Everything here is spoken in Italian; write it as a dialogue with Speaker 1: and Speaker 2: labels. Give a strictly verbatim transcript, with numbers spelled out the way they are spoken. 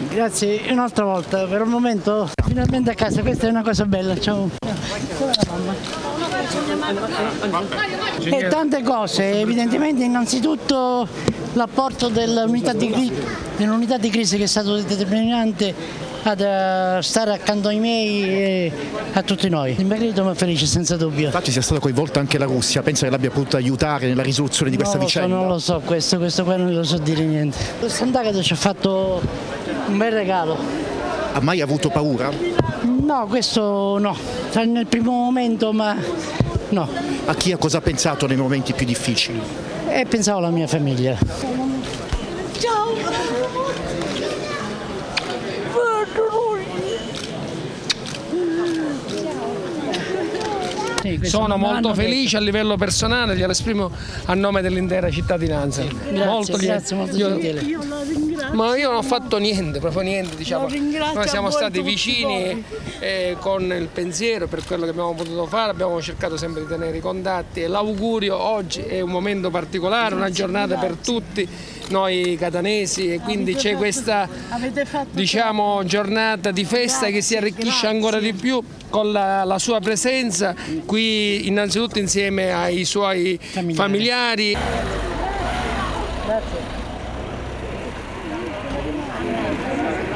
Speaker 1: Grazie, un'altra volta, per un momento, finalmente a casa, questa è una cosa bella, ciao. E tante cose, evidentemente innanzitutto l'apporto dell'unità di, dell'unità di crisi che è stato determinante ad stare accanto ai miei e a tutti noi. Il merito mi è felice, senza dubbio.
Speaker 2: Infatti sia stata coinvolta anche la Russia, pensa che l'abbia potuto aiutare nella risoluzione di questa
Speaker 1: non
Speaker 2: vicenda?
Speaker 1: So, non lo so, questo, questo qua non lo so dire niente. Lo Sant'Agata ci ha fatto un bel regalo.
Speaker 2: Ha mai avuto paura?
Speaker 1: No, questo no, nel primo momento, ma no.
Speaker 2: A chi, a cosa ha pensato nei momenti più difficili?
Speaker 1: E pensavo alla mia famiglia.
Speaker 3: Ciao!
Speaker 4: Sono molto felice a livello personale, glielo esprimo a nome dell'intera cittadinanza.
Speaker 1: Grazie,
Speaker 4: molto
Speaker 1: grazie, molto
Speaker 4: io,
Speaker 1: gentile.
Speaker 3: Io la ringrazio.
Speaker 4: Ma io non ho fatto niente, proprio niente, diciamo. Noi siamo stati
Speaker 3: tutti
Speaker 4: vicini eh, con il pensiero per quello che abbiamo potuto fare, abbiamo cercato sempre di tenere i contatti e l'augurio oggi è un momento particolare, una giornata per tutti noi catanesi e quindi c'è questa diciamo, giornata di festa che si arricchisce ancora di più con la, la sua presenza qui innanzitutto insieme ai suoi familiari. familiari.
Speaker 1: Grazie.